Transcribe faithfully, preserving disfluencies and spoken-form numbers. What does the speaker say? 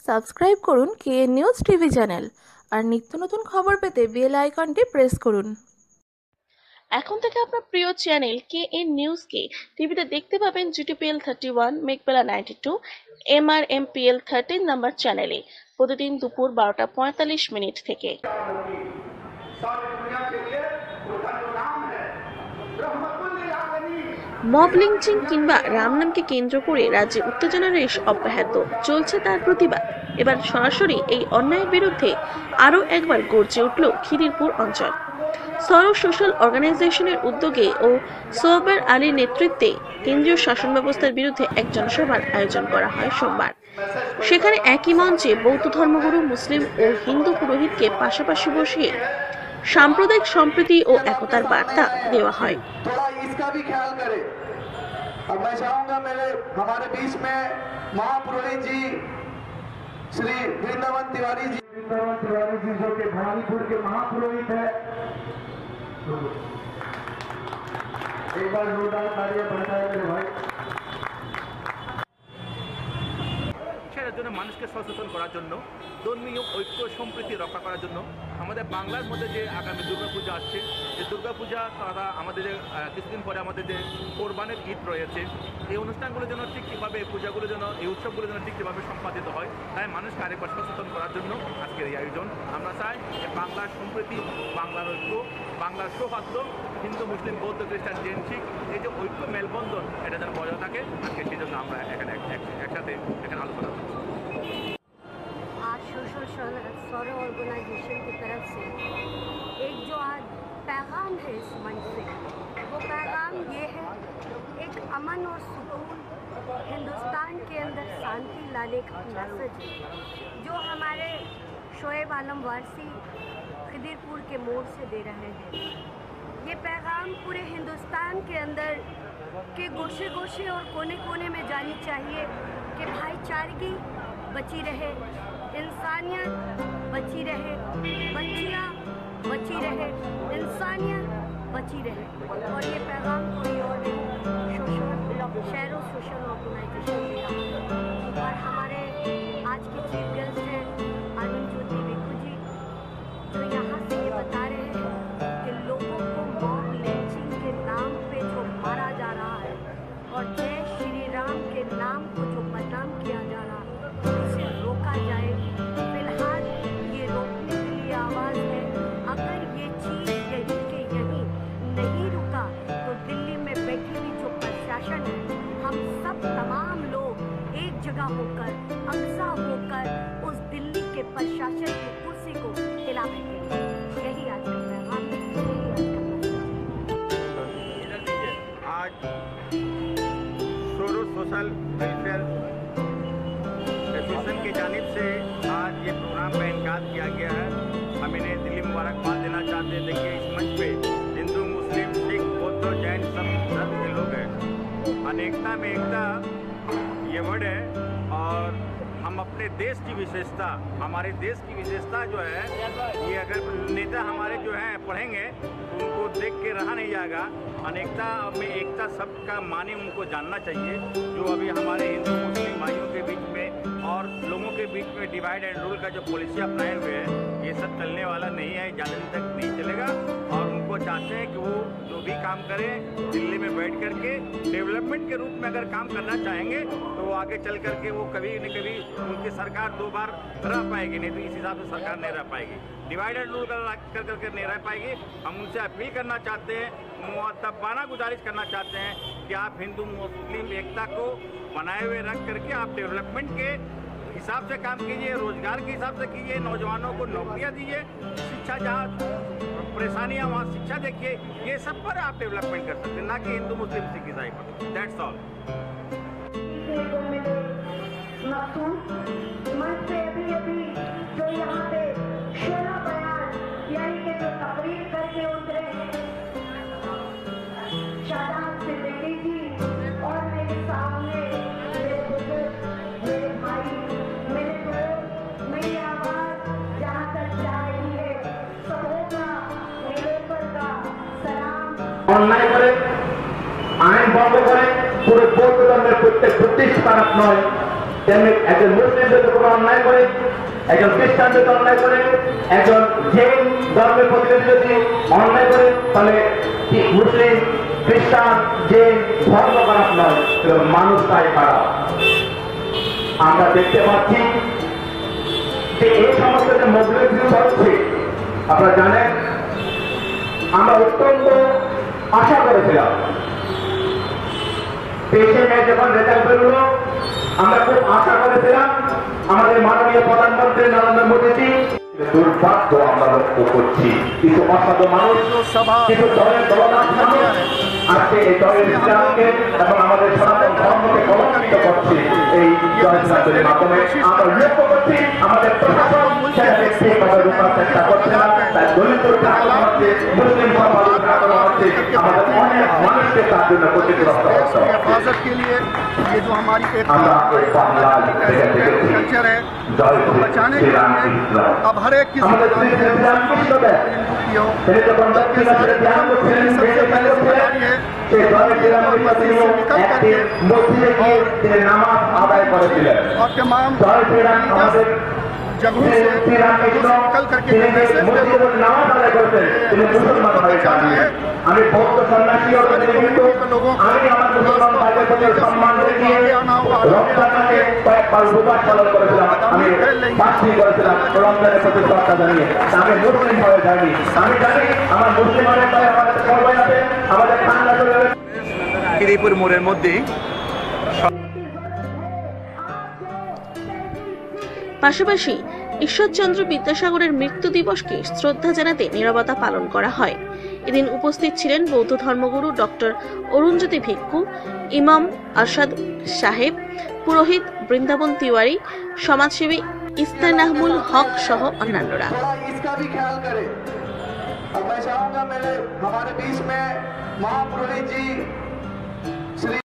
Subscribe করুন K news TV channel আর নিত্য নতুন খবর পেতে বেল আইকনটি প্রেস করুন। এখন থেকে আপনার প্রিয় channel K N news K টিভিতে দেখতে পাবেন GTPL thirty one, Meghbela ninety two, M R M P L thirteen number চ্যানেলে প্রতিদিন দুপুর বারোটা পঁয়তাল্লিশ মিনিট থেকে। মব লিঞ্চিং কিংবা রাম নামকে কেন্দ্র করে রাজ্যে উত্তেজনার রেশ অব্যাহত চলছে, তার প্রতিবাদ এবার সরাসরি এই অন্যায়ের বিরুদ্ধে আরও একবার গর্জে উঠল খিদিরপুর অঞ্চল। সরো সোশ্যাল অর্গানাইজেশনের উদ্যোগে ও সোহবার আলীর নেতৃত্বে কেন্দ্রীয় শাসন ব্যবস্থার বিরুদ্ধে এক জনসভার আয়োজন করা হয় সোমবার। সেখানে একই মঞ্চে বৌদ্ধ ধর্মগুরু, মুসলিম ও হিন্দু পুরোহিতকে পাশাপাশি বসিয়ে সাম্প্রদায়িক সম্প্রীতি ও একতার বার্তা দেওয়া হয়। अब मैं चाहूंगा मेरे हमारे बीच में महापुरोहित जी श्री वृंदावन तिवारी जी वृंदावन तिवारी जी जो कि भवानीपुर के महापुरोहित है, एक बार जोरदार तालियां बजाएं मेरे भाई। মানুষকে সচেতন করার জন্য, ধর্মীয় ঐক্য সম্প্রীতি রক্ষা করার জন্য আমাদের বাংলার মধ্যে যে আগামী দুর্গাপূজা আসছে, যে দুর্গাপূজা তারা আমাদের যে কিছুদিন পরে আমাদের যে কোরবানের ঈদ রয়েছে, এই অনুষ্ঠানগুলো যেন ঠিক কীভাবে, পূজাগুলো যেন, এই উৎসবগুলো যেন ঠিক কীভাবে সম্পাদিত হয়, তাই মানুষকে আরেকবার সচেতন করার জন্য আজকের এই আয়োজন। আমরা চাই যে বাংলার সম্প্রীতি, বাংলার ঐক্য, বাংলার সৌহার্দ্য, হিন্দু, মুসলিম, বৌদ্ধ, খ্রিস্টান, জৈন, শিখ, এই যে ঐক্য মেলবন্ধন, এটা যেন বজায় থাকে। আজকে সেই জন্য আমরা এখানে একসাথে এখানে আলোচনা করছি। आज सोशल सौर ऑर्गेनाइजेशन की तरफ से एक जो आज पैगाम है इस मंच से, वो पैगाम ये है, एक अमन और सुकून हिंदुस्तान के अंदर शांति लाने का मैसेज है, जो हमारे शोएब आलम वारसी खिदिरपुर के मोड़ से दे रहे हैं। ये पैगाम पूरे हिंदुस्तान के अंदर के गोशे गोशे और कोने कोने में जानी चाहिए कि भाईचारगी बची रहे, इंसानियत बची रहे, बच्चियाँ बची रहे, इंसानियत बची रहे। और ये पैगाम कोई और सोशल शहरों सोशल ऑर्गेनाइजेशन दिया और हमारे आज के चीफ गेस्ट हैं अरुण ज्योति विकू जी, जो यहाँ से ये बता रहे हैं कि लोगों को मॉब लिंचिंग के नाम पे जो मारा जा रहा है और जय श्री राम के नाम को जो बदनाम किया जा रहा है, उसे रोका जाए। फिलहाल ये रोकने के लिए आवाज़ है। अगर ये चीज़ यही के यही नहीं रुका तो दिल्ली में बैठी हुई जो प्रशासन है, हम सब तमाम लोग एक जगह होकर, अक्सा होकर उस दिल्ली के प्रशासन की कुर्सी को हिला देंगे। यही आज का पैगाम है। आज सोरो सोशल वेलफेयर एसोसिएशन की जानिब से आज ये प्रोग्राम का इनकाद किया गया है। हम इन्हें दिली मुबारकबाद देना चाहते हैं। देखिए, इस मंच पे हिंदू, मुस्लिम, सिख, बौद्ध, जैन सब धर्म के लोग हैं। अनेकता में एकता ये वर्ड है, और हम अपने देश की विशेषता, हमारे देश की विशेषता जो है, ये अगर नेता हमारे जो हैं पढ़ेंगे तो उनको देख के रहा नहीं जाएगा। अनेकता में एकता सबका माने उनको जानना चाहिए। जो अभी हमारे हिंदू मुस्लिम भाइयों के बीच में और लोगों के बीच में डिवाइड एंड रूल का जो पॉलिसी अपनाए हुए हैं, ये सब चलने वाला नहीं है, ज़्यादा दिन तक नहीं चलेगा। और उनको चाहते हैं कि वो जो भी काम करें दिल्ली में बैठ करके डेवलपमेंट के रूप में अगर काम करना चाहेंगे तो वो आगे चल करके वो कभी न कभी उनकी सरकार दो बार रह पाएगी, नहीं तो इस हिसाब से सरकार नहीं रह पाएगी, डिवाइड एंड रूल कर करके नहीं रह पाएगी। हम उनसे अपील करना चाहते हैं, मुअद्दबाना गुजारिश करना चाहते हैं कि आप हिंदू मुस्लिम एकता को बनाए हुए रख करके आप डेवलपमेंट के हिसाब से काम कीजिए, रोजगार के हिसाब से कीजिए, नौजवानों को नौकरियां दीजिए, शिक्षा जहाँ परेशानियाँ वहाँ शिक्षा देखिए, ये सब पर आप डेवलपमेंट कर सकते हैं, ना कि हिंदू मुस्लिम सिख ईसाई पर। That's all. जो यहाँ पे शेरा बयान यानी कि जो तकरीर करके उतरे हैं शादाब सिद्दीकी जी, और मेरे सामने मेरे बुजुर्ग, मेरे भाई, मेरे दोस्त, मेरी आवाज़ जहाँ तक जा रही है, सबों का मेरे पर का सलाम। অন্যায় করে, আইন ভঙ্গ করে পুরো বৌদ্ধ ধর্মের প্রত্যেক প্রতিষ্ঠান নয়, তেমনি একজন মুসলিম যদি কোনো অন্যায় করে, একজন খ্রিস্টান যদি অন্যায় করে, একজন জৈন ধর্মের প্রতিনিধি যদি অন্যায় করে, তাহলে মুসলিম খ্রিস্টান জৈন ধর্ম খারাপ নয়, মানুষটাই খারাপ। আমরা দেখতে পাচ্ছি যে এই সমস্ত যে মৌলিক বিরোধ হচ্ছে, আপনারা জানেন আমরা অত্যন্ত আশা করেছিলাম তেইশে মে যখন রেজাল্ট বেরোলো, আমরা খুব আশা করেছিলাম আমাদের মাননীয় প্রধানমন্ত্রী নরেন্দ্র মোদীজি। দুর্ভাগ্য আমরা লক্ষ্য করছি কিছু অসাধু মানুষ, কিছু দলের দলনাথ মানুষ আজকে এই দলের ইসলামকে এবং আমাদের সনাতন ধর্মকে কলঙ্কিত করছে। এই জয়সাদের মাধ্যমে আমরা লক্ষ্য করছি আমাদের প্রশাসন সেটাকে ঠিকভাবে রোকার চেষ্টা করছে না। তাই দলিতকে আক্রমণ হচ্ছে, মুসলিম সমাজকে আক্রমণ হচ্ছে, আমাদের অনেক মানুষকে তার জন্য ক্ষতিগ্রস্ত হচ্ছে। আমরা এই বাংলার থেকে দেখেছি জয় শ্রীরাম ইসলাম, আমাদের শ্রী শ্রীরাম কৃষ্ণদেব তিনি যখন দক্ষিণ আফ্রিকায় ধ্যান করছিলেন, সেই জয় শ্রীরাম কৃষ্ণ একটি মসজিদে গিয়ে তিনি নামাজ আদায় করেছিলেন। জয় শ্রীরাম আমাদের শ্রীরাম কৃষ্ণ তিনি মসজিদে নামাজ আদায় করেছেন, তিনি মুসলমান হয়ে যাননি। আমি বৌদ্ধ সন্ন্যাসী কিন্তু আমি আমার মুসলমান ভাইদের প্রতি সম্মান দেখিয়ে রমজানকে কয়েকবার রোজা পালন করেছিলাম, আমি ফাস্টিং করেছিলাম রমজানের প্রতি শ্রদ্ধা জানিয়ে। আমি মুসলিম হয়ে যাইনি, আমি জানি আমার মুসলিম অনেক ভাই আমাদের সবাই আছে, আমাদের ঠান্ডা চলে যাবে। খিদিরপুর মোড়ের মধ্যে পাশাপাশি ঈশ্বরচন্দ্র বিদ্যাসাগরের মৃত্যু দিবসকে শ্রদ্ধা জানাতে নীরবতা পালন করা হয়। এদিন উপস্থিত ছিলেন বৌদ্ধ ধর্মগুরু ডক্টর অরুণজ্যোতি ভিক্ষু, ইমাম আরশাদ সাহেব, পুরোহিত বৃন্দাবন তিওয়ারি, সমাজসেবী ইস্তানাহমুল হক সহ অন্যান্যরা। हमारे बीच में महापुरोहित जी श्री